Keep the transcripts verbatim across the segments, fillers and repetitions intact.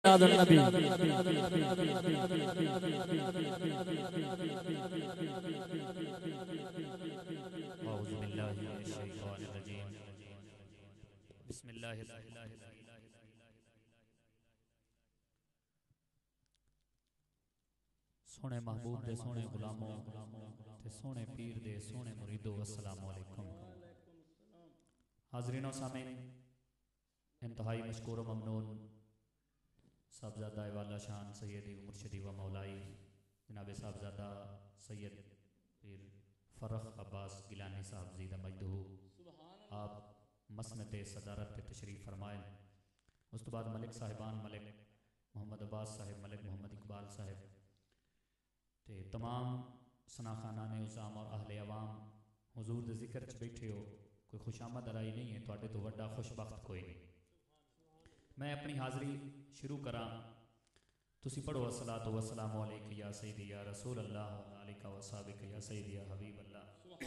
النبی اعوذ باللہ من الشیطان الرجیم بسم اللہ الرحمن الرحیم سونے محبوب دے سونے غلاموں تے سونے پیر دے سونے مریدوں السلام علیکم حاضرین و سامعین انتہائی مشکور و ممنون صاحبزادہ والا شان سیدی و مرشدی و مولائی جناب صاحبزادہ سید پیر فرخ عباس گیلانی صاحب زیدہ مجدہ آپ مسند صدارت پہ تشریف فرمائیں اس تو بعد ملک صاحبان ملک محمد عباس صاحب ملک محمد اقبال صاحب تے تمام سناخانان عظام اور اہل عوام حضور دے ذکر چ بیٹھے ہو کوئی خوشامد ارائی نہیں ہے تواڈے تو وڈا خوش بخت کوئی نہیں میں اپنی حاضری شروع کراں تسی پڑھو الصلاۃ والسلام علیک یا سیدی یا رسول اللہ علیک و صحابک یا سیدی یا حبیب اللہ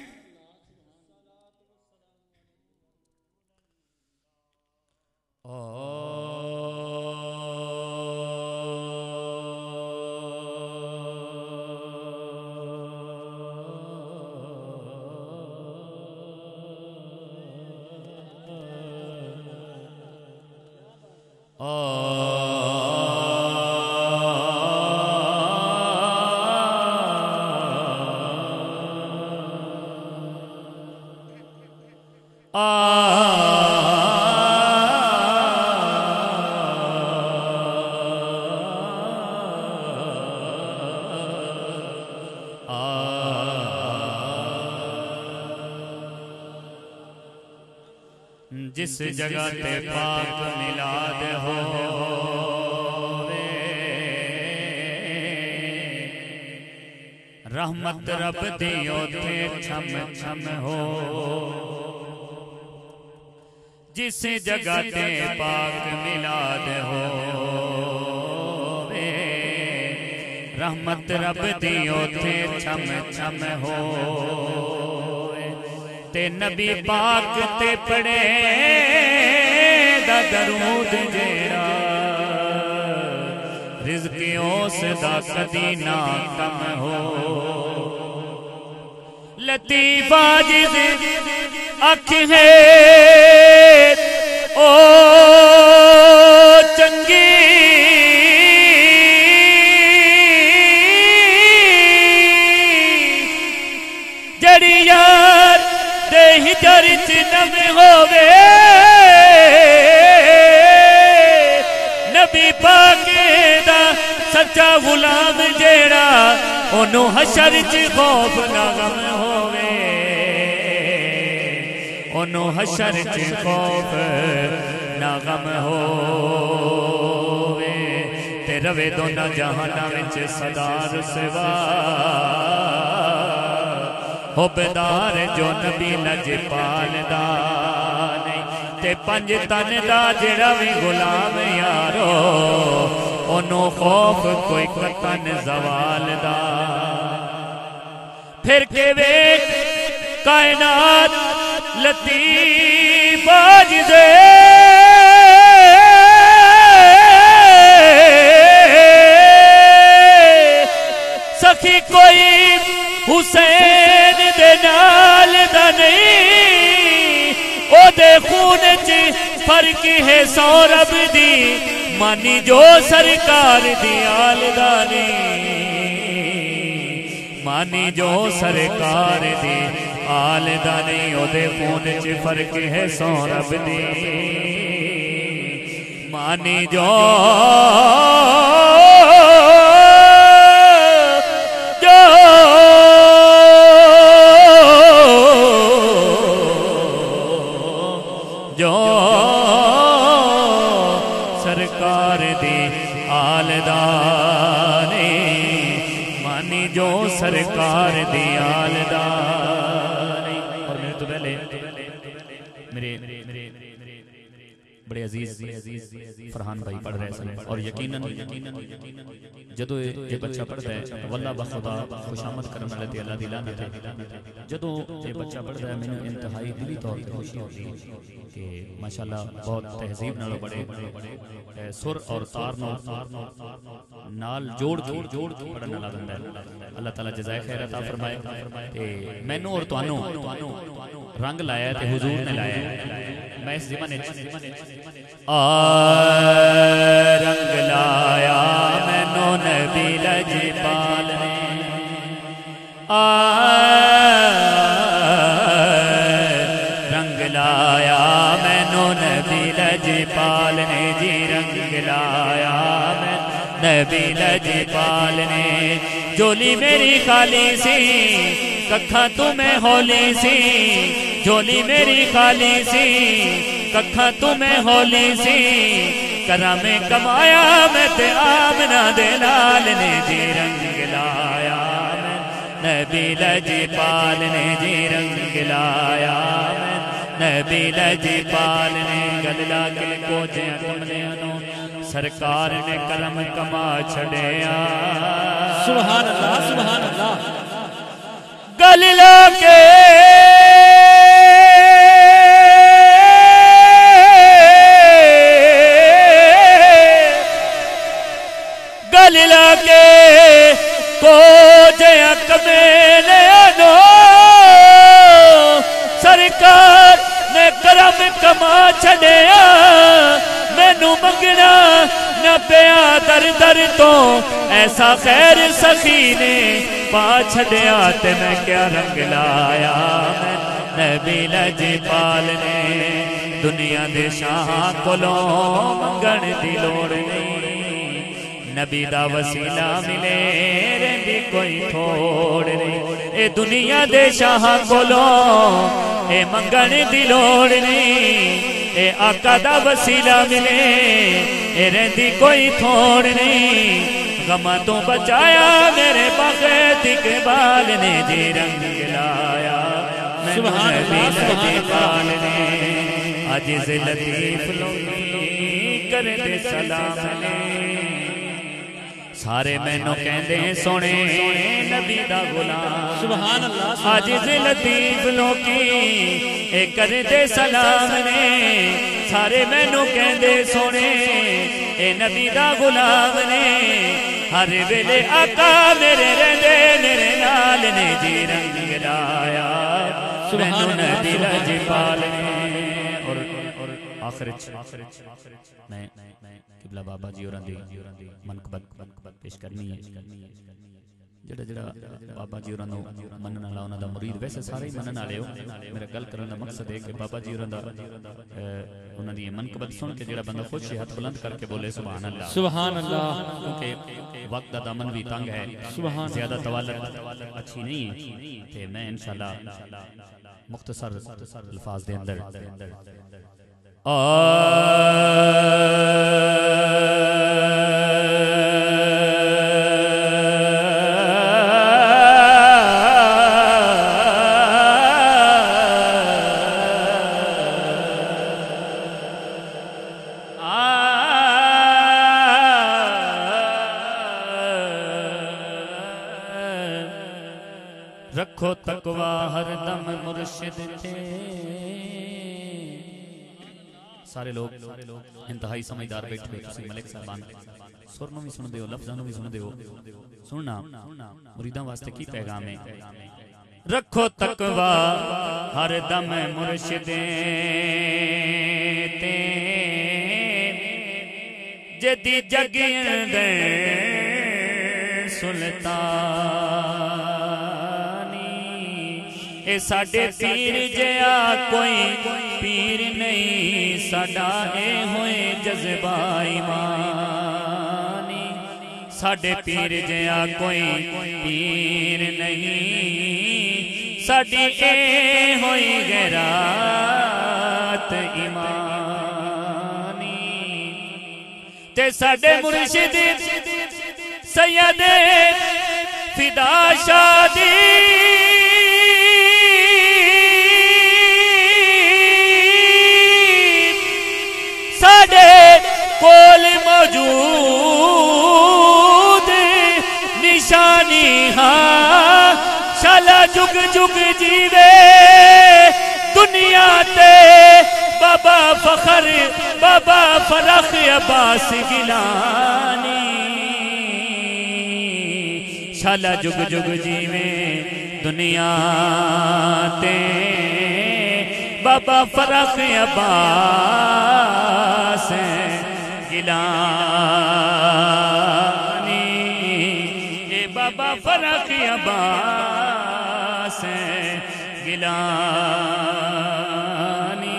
جس جگہ تے پاک میلاد ہووے رحمت رب دی اوتھے چھم چھم ہو جس جگہ تے پاک میلاد ہووے رحمت رب دی اوتھے چھم چھم ہو تے نبی پاک تے پڑے دا درود جیڑا رزقیوں سے دا کدی نہ کم ہو لطیف عاجز اکھ ہے او چنگی جڑی یار ہجر چ نم ہووے نبی پاک دا سچا غلام جیڑا اونوں حشر چ خوف نہ غم ہووے اونوں حشر چ خوف نہ غم ہووے تے روے دوناں جہاناں وچ صدار سوا حبدار جو نبی لجپال دا نہیں تے پنج تن دا جڑا بھی غلام یارو انہوں خوف کوئی قطن زوال دا پھر کے ویک کائنات لطیف عاجزے سخی کوئی حسین دے نال دا نہیں او دے خون چی فرق ہے سورب دی مانی جو سرکار دی آل دا نہیں مانی جو سرکار دی آل دا نہیں او دے خون چی فرق ہے سورب دی مانی جو جو سرکار دی آل دانی مانی جو سرکار دی آل دانی اور میرے تو پہلے میرے بڑے عزیز فرحان بھائی پڑھ رہے ہیں اور یقیناً جدو یہ بچہ پڑھتا ہے واللہ بخدا خوشامد کرنے والے تے اللہ دی لعنت ہے جدو یہ بچہ پڑھتا ہے میں انتہائی دلی طور پر خوشی ہوتی ہے کہ ماشاءاللہ بہت تہذیب نال بڑے سر اور تار نال جوڑ کے جوڑ کے پڑھنے والا بندہ ہے اللہ تعالی جزائے خیر عطا فرمائے تے مینوں اور تانوں رنگ لایا تے حضور نے لایا میں اس زمانے آ رنگ لایا مینوں نبی لجپال نے آ رنگ لایا مینوں نبی لجپال نے جی رنگ لایا میں نبی لجپال نے جولی میری خالی سی ککھاں تمہیں ہولی سی جولی میری خالی سی ککھاں تمہیں ہولی سی کرا میں کمایا میں تے آمنہ دے لال نے جی رنگ لایا میں نبی لجپال نے جی رنگ لایا میں نبی لجپال نے گللا کے کوچے کمنے انہوں سرکار نے کرم کما چھڑیا سبحان اللہ سبحان اللہ گللا کے گللا کے کوچے کمنے انہوں سرکار نے کرم کما چھڑیا مینوں منگنا نہ پیا در در تو ایسا خیر سخی نے پا چھڑیا تے میں کیا رنگ لایا میں نبی لجپال نے دنیا دے شاہاں کولوں منگن دی لوڑ نہیں نبی دا وسیلہ ملے رہندی کوئی تھوڑ نہیں اے دنیا دے شاہاں کولوں اے منگن دی لوڑ نہیں اے آقا دا وسیلہ ملے اے رہندی کوئی تھوڑ نہیں غمہ تو بچایا میرے بغیت اقبال نے جی رنگ لایا میں نبی لجپال نے عجز لطیف لوگی کرے دے سلام نے سارے مینوں کہندے سونے نبی دا غلام سبحان اللہ عاجز لطیف لوکی اے کرے دے سلام نے سارے مینوں کہندے سونے اے نبی دا غلام نے ہر ویلے آقا میرے رہندے میرے نال نے جی رنگ لایا مینوں نبی لجپال نے اور آخر میں قبلہ بابا جی اور اندھی منقبت پیش کرنی ہے جڑا جڑا بابا جی اور منن والا انہاں دا مرید ویسے سارے ہی منن والے ہو میرا گل کرن دا مقصد ہے کہ بابا جی اور انہاں دی منقبت سن کے جڑا بندہ خوش ہے ہاتھ بلند کر کے بولے سبحان اللہ سبحان اللہ کیونکہ وقت دا دامن بھی تنگ ہے زیادہ طوالت اچھی نہیں ہے تے میں انشاءاللہ مختصر الفاظ دے اندر رکھو تقوی ہر دم مرشد تھے سارے لوگ انتہائی سمجھدار بیٹھے ہوئے تسی ملک صاحبان سرنوں بھی سن دیو لفظانوں بھی سن دیو سننا مریداں واسطے کی پیغام ہے رکھو تقوی ہر دم مرشدیں تے جدی جگین دے سلطانی اے ساڑے پیر جیا کوئی پیر نہیں ساڑا اے ہوئے جذبہ ایمانی ساڑے پیر جیا کوئی پیر نہیں ساڑی اے ہوئی غیرات ایمانی تے ساڑے مرشد سید فدا شادی ساڑے کول موجود نشانی ہاں شالا جگ جگ جیوے دنیا تے بابا فخر بابا فرخ عباس گیلانی شالا جگ جگ جیوے دنیا تے بابا فرخ عباس گیلانی اے بابا فرخ عباس گیلانی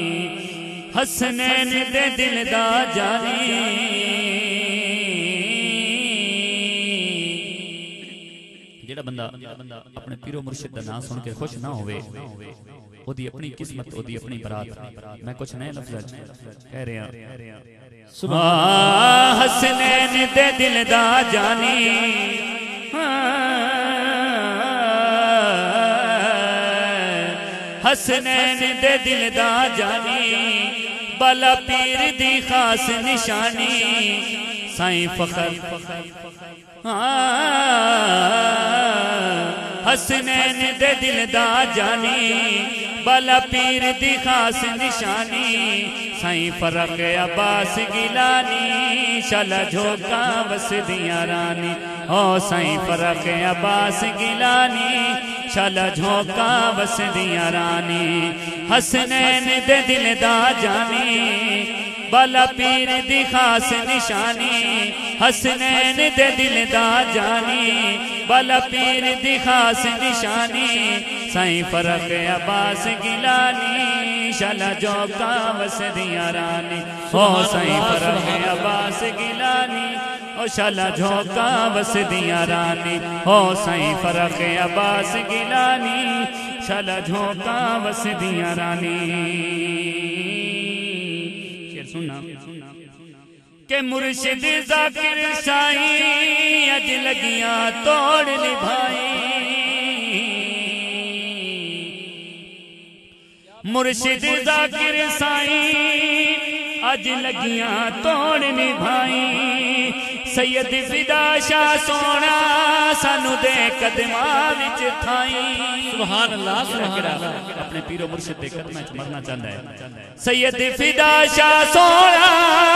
حسنین دے دل دا جانی جڑا بندہ اپنے پیرو مرشد دا نام سن کے خوش نہ ہوئے وہ دی اپنی قسمت وہ دی اپنی برات میں کچھ نئے لفظ کہہ رہے ہیں حسنین دے دل دا جانی حسنین دے دل دا جانی بالا پیر دی خاص نشانی سائیں فخر حسنین دے دل دا جانی بالا پیر دی خاص نشانی سائیں فرق عباس گیلانی شالا جھوکا وسدیاں رانی او سائیں فرق عباس گیلانی شالا جھوکا وسدیاں رانی حسنین دے دل دا جانی بالا پیر دی خاص نشانی حسنین دے دل دا جانی بالا پیر دی خاص نشانی سائیں فرق عباس گیلانی شالا جھوکا وسدیاں رانی او سائیں فرق عباس گیلانی او شالا جھوکا وسدیاں رانی او سائیں فرق عباس گیلانی شالا جھوکا وسدیاں رانی شیر سننا کہ مرشد ذاکر سائیں اج لگیاں توڑ نبھائی مرشد ذاکر سائیں اج لگیاں توڑ نبھائی سید فدا شاہ سونا سانو دے قدماں وچ تھائی سبحان اللہ سبحان اللہ اپنے پیرو مرشد دے قدماں وچ مرنا چاہتا ہے سید فدا شاہ سونا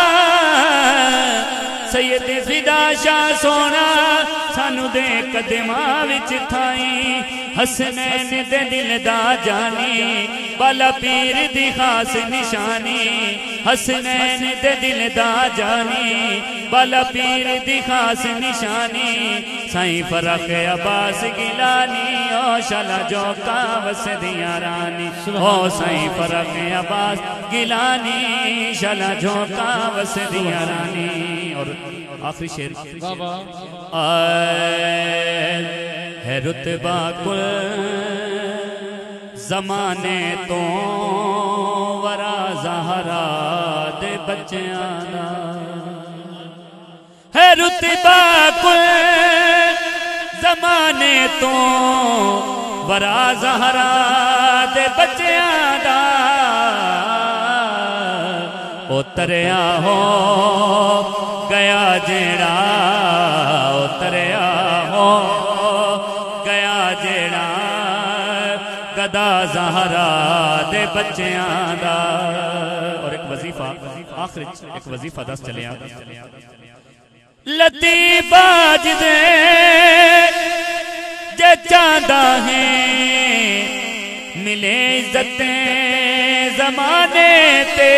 سید فدا شاہ سونا سانو دے قدماں وچ تھائی حسنین دے دل دا جانی بالا پیر دی خاص نشانی حسنین دے دل دا جانی بالا پیر دی خاص نشانی سائیں فرق عباس گیلانی او شالا جھوکا وسدیاں رانی او سائیں فرق عباس گیلانی شالا جھوکا وسدیاں رانی اور آخری شیر ہے رتبہ کل زمانے تو ورا زہرا دے بچیاں دا ہے رتبہ کل زمانے تو ورا زہرا دے بچیاں دا اتریا ہو گیا جیڑا اتریا ہو گیا جیڑا گدا زہرا دے بچیاں دا اور ایک وظیفہ آخر ایک وظیفہ دس چلے آ لتی باج دے جے چاندہ ہیں ملے عزتیں زمانے تے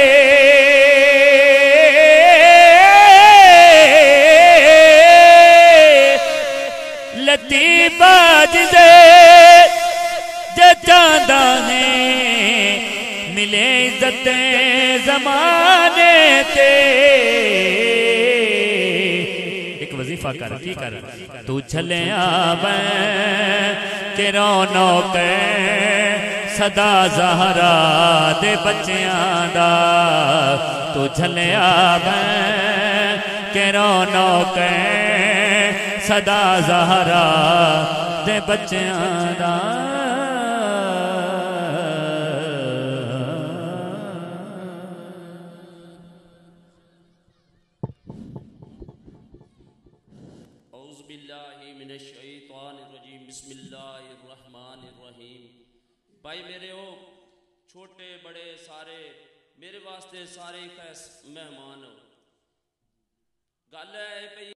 لتی باج دے جے چاندہ ہیں ملے عزتیں زمانے تے ایک وظیفہ کر کی کر تو چھلے آبیں کہ رونق صدا زہرا دے بچیاں دا تو چھلے آبیں کہ رونق صدا زہرا دے بچیاں دا باللہ من الشیطان الرجیم بسم اللہ الرحمن الرحیم. بھائی میرے ہو چھوٹے بڑے سارے میرے واسطے سارے خیس مہمان ہو. گل ہے پئی